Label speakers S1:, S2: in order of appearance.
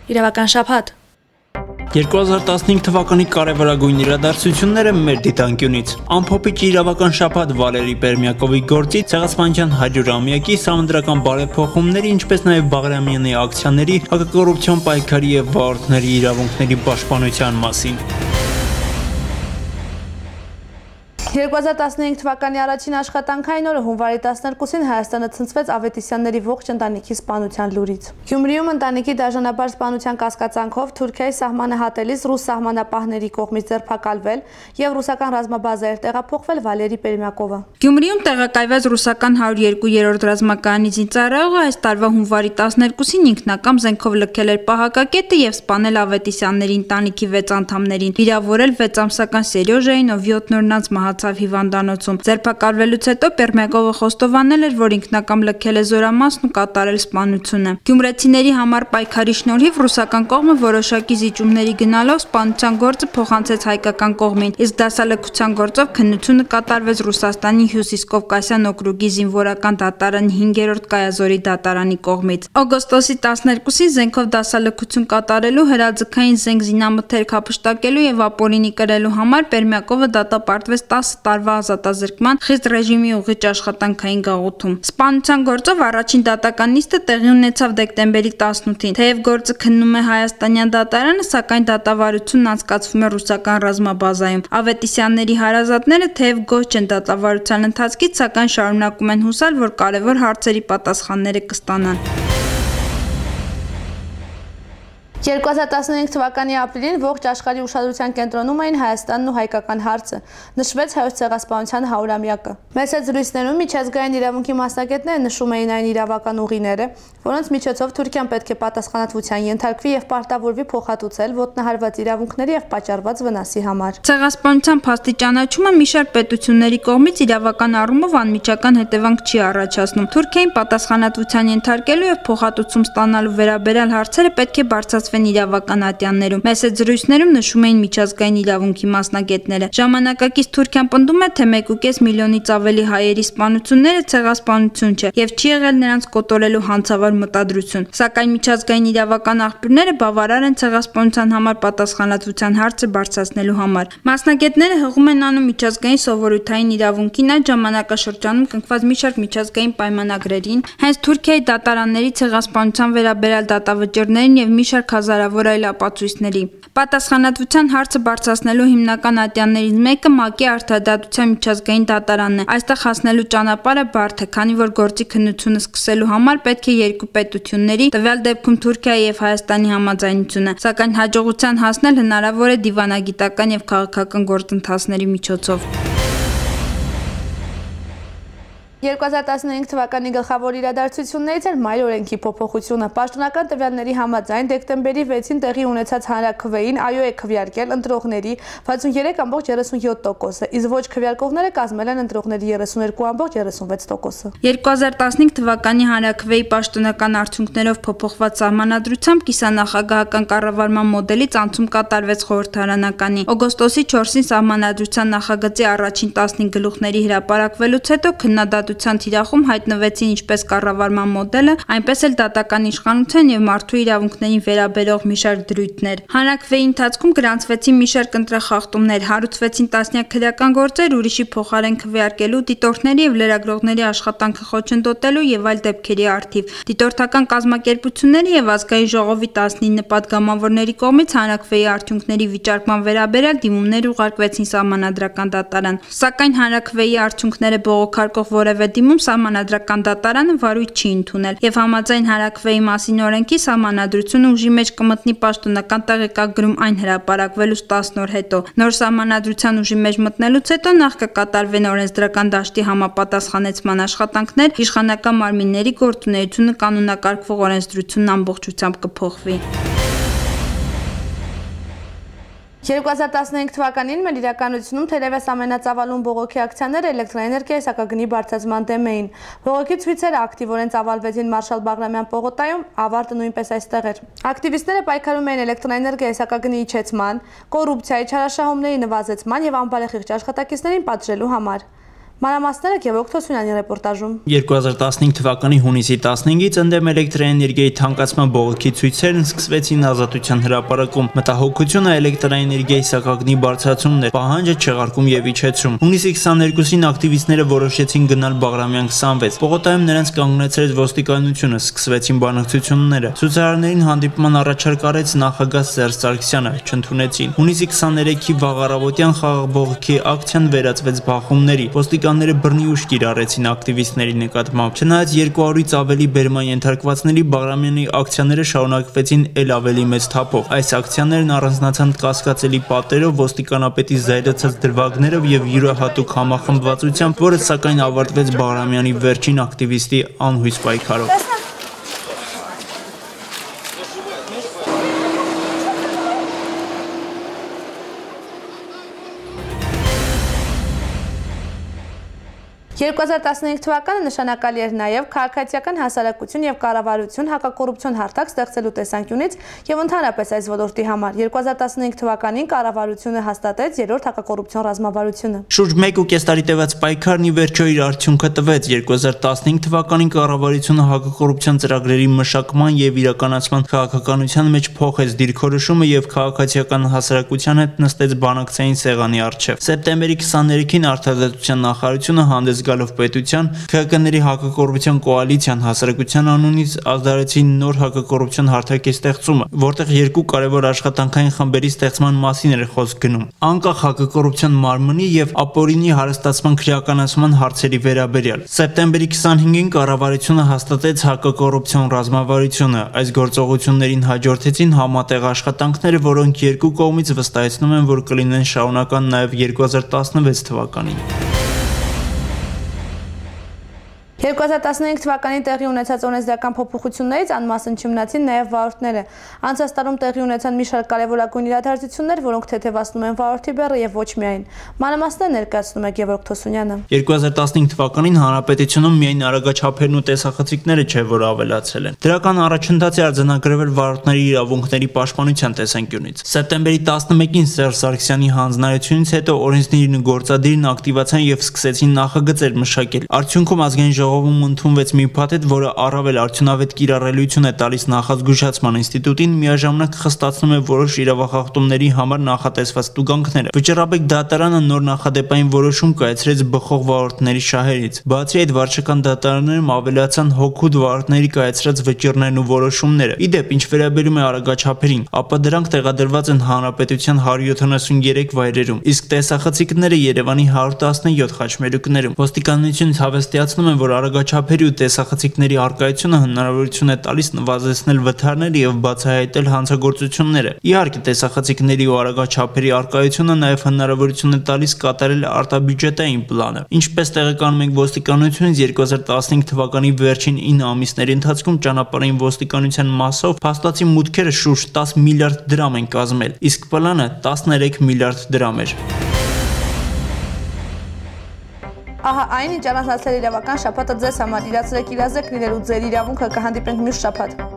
S1: Իրավական շաբաթ
S2: 2015 թվականի կարևորագույն իրադարձությունները մեր դիտանկյունից ամփոփիչ իրավական շաբաթ Վալերի Պերմյակովի գործի ցեղասպանության 100-ամյակի սահմանադրական բարեփոխումների, ինչպես նաև Բաղրամյանի ակցիաների, հակակոռուպցիոն պայքարի եւ վարորդների իրավունքների պաշտպանության մասին։
S1: 2015 թվականի առաջին աշխատանքային օրը հունվարի 12-ին Հայաստանը ցնցվեց Ավետիսյանների ողջ ընտանիքի սպանության լուրից։ Գյումրիում ընտանիքի դաժանաբար սպանության կասկածանքով Թուրքիայի սահմանը հատելիս ռուս սահմանապահների կողմից ձերբակալվել եւ ռուսական ռազմաբազայր տեղափոխվել Վալերի Պերմյակովը։
S3: Գյումրիում տեղակայված ռուսական 102-րդ ռազմակայանի զինծառայողը այս տարվա հունվարի 12-ին ինքնակամ զենքով լքել էր պահակակետը եւ սպանել Ավետիսյանների ընտանիքի 6 անդամներին, վիրավորել 6 ամսական Սերյոժային, ով 7 օրնանց մահացավ հիվանդանոցում։ Ձերբակալվելուց հետո Պերմյակովը խոստովանել էր, որ ինքնակամ լքել է զորամասն ու կատարել սպանությունը։ Գյումրեցիների համար պայքարի շնորհիվ ռուսական կողմը որոշակի զիջումների գնալով սպանության գործը փոխանցեց հայկական կողմին, իսկ դասալքության գործով քննությունը կատարվեց Ռուսաստանի Հյուսիսկովկասյան օկրուգի զինվորական դատարանի 5-րդ կայազորի դատարանի կողմից։ Օգոստոսի 12-ին զենքով դասալքություն կատարելու, հրաձգային զենք զինամթերք հափշտակելու եւ ապօրինի կրելու համար Պերմյակովը դատապարտվեց 10 տարվա ազատազրկման խիստ ռեժիմի ուղիչ աշխատանքային գաղութում։ Սպանության գործով առաջին դատական նիստը տեղի ունեցավ դեկտեմբերի 18-ին։ Թեև գործը քննում է հայաստանյան դատարանը, սակայն դատավարությունն անցկացվում է ռուսական ռազմաբազայում։ Ավետիսյանների հարազատները թեև գոհ չեն դատավարության ընթացքից, սակայն շարունակում են հուսալ, որ կարևոր հարցերի պատասխանները կստանան։
S1: 2015 թվականի ապրիլին ողջ աշխարհի ուշադրության կենտրոնում էին Հայաստանն ու հայկական հարցը։ Նշվեց հայոց ցեղասպանության 100-ամյակը։ Մեծ զրույցներում միջազգային իրավունքի մասնակիցները նշում էին այն իրավական ուղիները, որոնց միջոցով Թուրքիան պետք է պատասխանատվության ենթարկվի եւ պարտավորվի փոխհատուցել ոտնահարված իրավունքների եւ պատճառված վնասի համար։
S3: Ցեղասպանության փաստի ճանաչումը մի շարք պետությունների կողմից իրավական առումով անմիջական հետևանք չի առաջացնում։ Թուրքիային պատասխանատվության ենթարկելու եւ փոխհատուցում ստանալու վերաբերյալ հարցերը պետք է բարձրացվեն իրավական ատյաններում։ Մեծ զրույցներում նշում էին միջազգային իրավունքի մասնագետները։ Ժամանակակից Թուրքիան պնդում է, թե 1.5 միլիոնից ավելի հայերի սպանությունները ցեղասպանություն չէ եւ չի եղել նրանց կոտորելու հանցավոր մտադրություն։ Սակայն միջազգային իրավական աղբյուրները բավարար են ցեղասպանության համար պատասխանատվության հարցը բարձրացնելու համար։ Մասնագետները հղում են անում միջազգային սովորութային իրավունքին այդ ժամանակաշրջանում կնքված մի շարք միջազգային պայմանագրերին, հենց Թուրքիայի դատարանների ցեղասպանության վերաբերյալ դատավճիռներին եւ մի շարք հազարավոր այլ ապացույցների։ Պատասխանատվության հարցը բարձրացնելու հիմնական ատյաններից մեկը ՄԱԿ-ի արդարադատության միջազգային դատարանն է։ Այստեղ հասնելու ճանապարհը բարդ է, քանի որ գործի քննությունը սկսելու համար պետք է երկու պետությունների, տվյալ դեպքում Թուրքիայի եւ Հայաստանի համաձայնությունը, սակայն հաջողության հասնել հնարավոր է դիվանագիտական եւ քաղաքական գործընթացների միջոցով։
S1: 2015 թվականի գլխավոր իրադարձություններից էր մայր օրենքի փոփոխությունը։ Պաշտոնական տվյալների համաձայն դեկտեմբերի 6-ին տեղի ունեցած հանրաքվեին այո է քվեարկել ընտրողների 63.37%-ը, իսկ ոչ քվեարկողները կազմել են ընտրողների 32.36%-ը։
S3: 2015 թվականի հանրաքվեի պաշտոնական արդյունքներով փոփոխված սահմանադրությամբ կիսանախագահական կառավարման մոդելից անցում կատարվեց խորհրդարանականի։ Օգոստոսի 4-ին սահմանադրության նախագծի առաջին 15 գլուխների հրապարակվելուց հետո քննադատության թիրախում հայտնվեցին ինչպես կառավարման մոդելը, այնպես էլ դատական իշխանության եւ մարդու իրավունքներին վերաբերող մի շարք դրույթներ։ Հանրաքվեի ընթացքում գրանցվեցին մի շարք ընտրախախտումներ, հարուցվեցին տասնյակ քրեական գործեր, ուրիշի փոխարեն քվեարկելու, դիտորդների եւ լրագրողների աշխատանքը խոչընդոտելու եւ այլ դեպքերի առթիվ։ Դիտորդական կազմակերպությունների եւ ազգային ժողովի 19 պատգամավորների կողմից հանրաքվեի արդյունքների վիճարկման վերաբերյալ դիմումներ ուղարկվեցին սահմանադրական դատարան։ Սակայն հանրաքվեի արդյունքները բողոքարկող որևէ դիմում սահմանադրական դատարանը վարույթ չի ընդունել եւ համաձայն հանրաքվեի մասին օրենքի սահմանադրությունը ուժի մեջ կմտնի պաշտոնական տեղեկագրում այն հրապարակվելուց 10 օր հետո։ Նոր սահմանադրության ուժի մեջ մտնելուց հետո նախ կկատարվեն օրենսդրական դաշտի համապատասխանեցման աշխատանքներ, իշխանական մարմինների գործունեությունը կանոնակարգվող օրենսդրությունն ամբողջությամբ կփոխվի։
S1: 2015 թվականին մեր իրականությունում թերևս ամենածավալուն բողոքի ակցիաները էլեկտրաէներգիայի սակագնի բարձրացման դեմ էին։ Բողոքի ցույցերը ակտիվորեն ծավալվեցին Մարշալ Բաղրամյան պողոտայում, ավարտը նույնպես այստեղ էր։ Ակտիվիստները պայքարում էին էլեկտրաէներգիայի սակագնի իջեցման, կոռուպցիայի չարաշահումների նվազեցման եւ անբարեխիղճ աշխատակիցներին պատժելու համար։ Մանրամասները Գևորգ Թոսունյանի ռեպորտաժում։
S2: 2015 թվականի հունիսի 15-ից ընդդեմ էլեկտրաէներգիայի թանկացման բողոքի ցույցերն սկսվեցին Ազատության հրապարակում։ Մտահոգությունը էլեկտրաէներգիայի սակագնի բարձրացումն էր, պահանջը չեղարկում եւ իջեցում։ Հունիսի 22-ին ակտիվիստները որոշեցին գնալ Բաղրամյան 26։ Պողոտայում նրանց կանգնեցրեց ոստիկանությունը, սկսվեցին բանակցությունները։ Ցուցարարներին հանդիպման առաջարկ արեց նախագահ Սերժ Սարգսյանը, չընդունեցին։ Հունիսի 23-ի վաղ առավոտյան խաղաղ բողոքի ակցիան վերածվեց բախումների։ Ոստիկանները բռնի ուժ կիրառեցին ակտիվիստների նկատմամբ։ Չնայած 200-ից ավելի բերման ենթարկվածների Բաղրամյանի ակցիաները շարունակվեցին ել ավելի մեծ թափով։ Այս ակցիաներն առանձնացան կասկածելի պատերով, ոստիկանապետի զայրացած դրվագներով եւ յուրահատուկ համախմբվածությամբ, որը սակայն ավարտվեց Բաղրամյանի վերջին ակտիվիստի անհույս պայքարով։
S1: «2015 թվականը նշանակալի էր նաև քաղաքացիական հասարակություն եւ կառավարություն հակակոռուպցիոն հարթակ ստեղծելու տեսանկյունից եւ ընդհանրապես այս ոլորտի համար։ 2015 թվականին կառավարությունը հաստատեց երրորդ հակակոռուպցիոն ռազմավարությունը։
S2: Շուրջ 1.5 տարի տևած պայքարն ի վերջո իր արդյունքը տվեց։ 2015 թվականին կառավարությունը հակակոռուպցիոն ծրագրերի մշակման եւ իրականացման քաղաքականության մեջ փոխեց դիրքորոշումը եւ քաղաքացիական հասարակության հետ նստեց բանակցային սեղանի առջեւ։ Սեպտեմբերի 23-ին արտահայտության նախարարությունը հանդես գալով պետության ՔԿ-ների հակակոռուպցիոն կոալիցիան հասարակության անունից ազդարեցին նոր հակակոռուպցիոն հարթակի ստեղծումը, որտեղ երկու կարևոր աշխատանքային խմբերի ստեղծման մասին էր խոսք գնում՝ անկախ հակակոռուպցիոն մարմնի եւ ապօրինի հարստացման քրեականացման հարցերի վերաբերյալ։ Սեպտեմբերի 25-ին կառավարությունը հաստատեց հակակոռուպցիոն ռազմավարությունը։ Այս գործողություններին հաջորդեցին համատեղ աշխատանքներ, որոնք երկու կողմից վստահեցնում են, որ կլինեն շարունական նաեւ 2016 թվականին։
S1: 2015 թվականին տեղի ունեցած օրենսդրական փոփոխություններից անմասն չմնացին նաև վարորդները։ Անցած տարում տեղի ունեցան մի շարք կարևորագույն իրադարձություններ, որոնք թեթևացնում են վարորդի բեռը եւ ոչ միայն։ Մանրամասները ներկայացնում է Գևորգ Թոսունյանը։
S2: 2015 թվականին հանրապետությունում միայն արագաչափերն ու տեսախցիկները չէ, որ ավելացել են։ Դրական առաջընթաց է արձանագրվել վարորդների իրավունքների պաշտպանության տեսանկյունից։ Սեպտեմբերի 11-ին Սերժ Սարգսյանի հանձնարարությունից հետո օրենսդիրն ու գործադիրն ակտիվացան եւ սկսեցին նախագծեր մշակել։ Արդյունքում ազգային ժողովում ընդունվեց մի փաթեթ, որը առավել արդյունավետ կիրառելիություն է տալիս նախազգուշացման ինստիտուտին, միաժամանակ խստացնում է որոշ իրավախախտումների համար նախատեսված տուգանքները։ Վճռաբեկ դատարանը նոր նախադեպային որոշում կայացրեց բխող վարորդների շահերից։ Բացի այդ, վարչական դատարաններում ավելացան հոգուտ վարորդների կայացրած վճիռներն ու որոշումները։ Ի դեպ, ինչ վերաբերում է արագաչափերին, ապա դրանք տեղադրված են հանրապետության 173 վայրերում, իսկ տեսախցիկները Երևանի 117 խաչմերուկներում։ Ոստիկանությունից հավաստիացնում են, որ արագաչափերի ու տեսախցիկների առկայությունը հնարավորություն է տալիս նվազեցնել վթարները եւ բացահայտել հանցագործությունները։ Իհարկե, տեսախցիկների ու արագաչափերի առկայությունը նաեւ հնարավորություն է տալիս կատարել արտաբյուջետային պլանը։ Ինչպես տեղեկանում ենք ոստիկանությունից, 2015 թվականի վերջին 9 ամիսների ընթացքում ճանապարհային ոստիկանության մասով փաստացի մուտքերը շուրջ 10 միլիարդ դրամ են կազմել, իսկ պլանը 13 միլիարդ դրամ էր։
S1: Ահա այն, ինչ առանցացել իրավական շաբաթը ձեզ համար իրացրեք իրազեկ լինելու ձեր իրավունքը, կհանդիպենք մյուս շաբաթ։